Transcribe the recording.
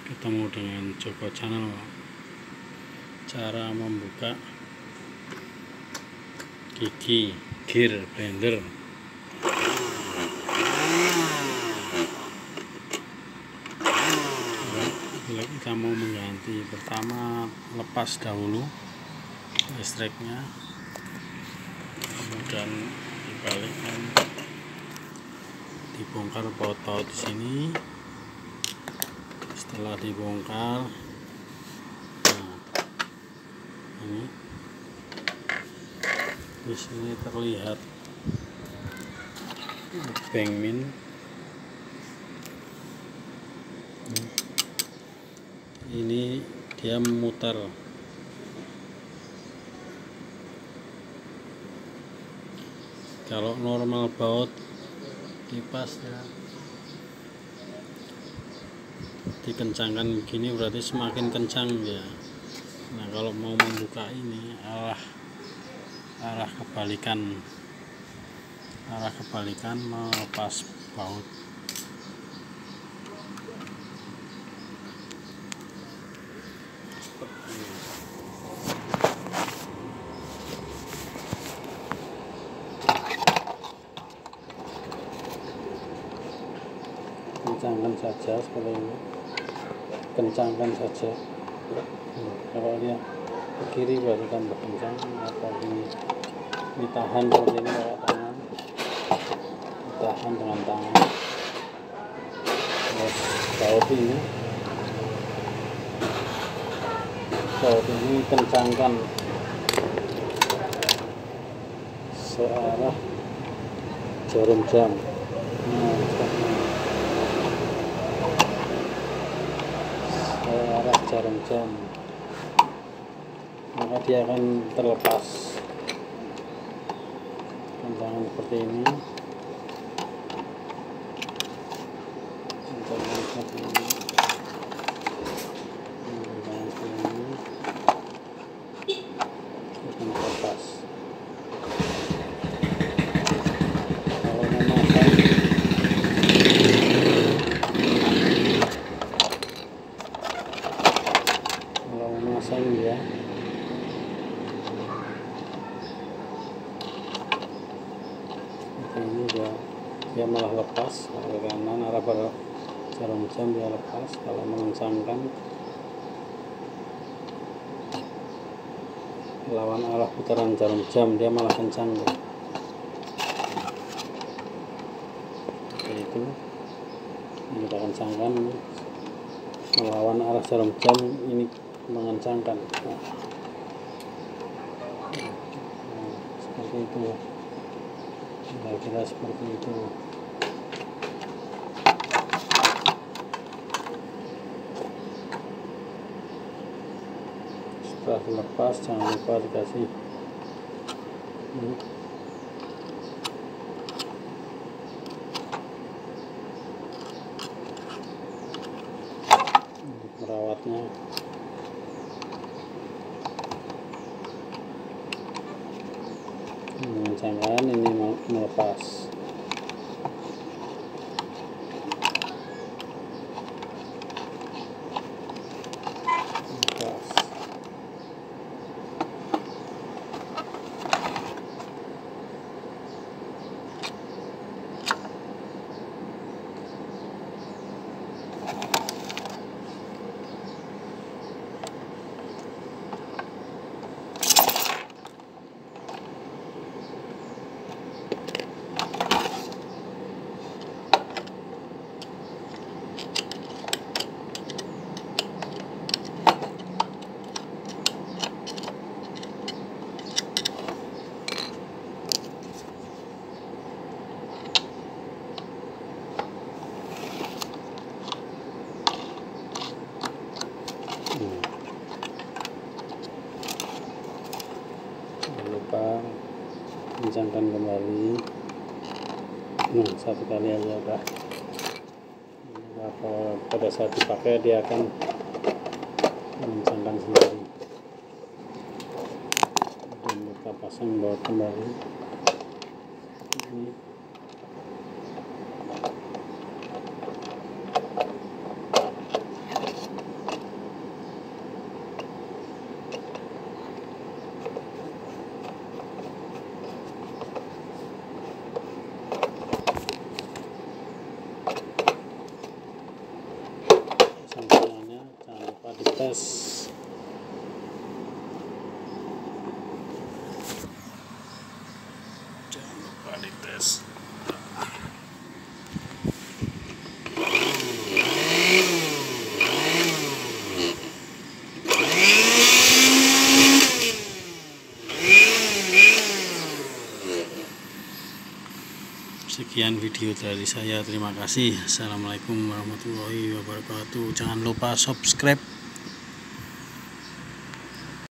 Ketemu dengan Joko Channel. Cara membuka gigi gear blender. Bila kita mau mengganti, pertama lepas dahulu listriknya, kemudian dibalikkan, dibongkar baut-baut di sini. Setelah dibongkar, nah, ini di sini terlihat bangmin. Ini dia memutar. Kalau normal baut kipas ya dikencangkan begini, berarti semakin kencang ya. Nah, kalau mau membuka ini arah kebalikan melepas baut. Kencangkan saja seperti ini, kencangkan saja. Kalau dia ke kiri baru tambah kencang, atau ini tahan seperti ini pakai tangan, ditahan dengan tangan. Terus baut ini kencangkan searah jarum jam. Searah jarum jam, maka dia akan terlepas. Kencangkan seperti ini, kencangkan seperti ini, kencangkan seperti ini, akan terlepas. Kalau memasang ya, ini dia malah lepas. Kalau ke kanan arah jarum jam dia lepas. Kalau mengencangkan lawan arah putaran jarum jam, dia malah kencang ya. Seperti itu. Ini kita kencangkan melawan arah jarum jam, ini mengencangkan. Nah, seperti itu ya. Kira-kira seperti itu. Setelah dilepas, jangan lupa dikasih merawatnya. Mengencangkan, ini melepas. Jangan lupa kencangkan kembali. Nah, satu kali aja udah. Pada saat dipakai dia akan mengencangkan sendiri. Dan kita pasang baut kembali. Ini tes. Jangan lupa dites. Sekian video dari saya, terima kasih. Assalamualaikum warahmatullahi wabarakatuh. Jangan lupa subscribe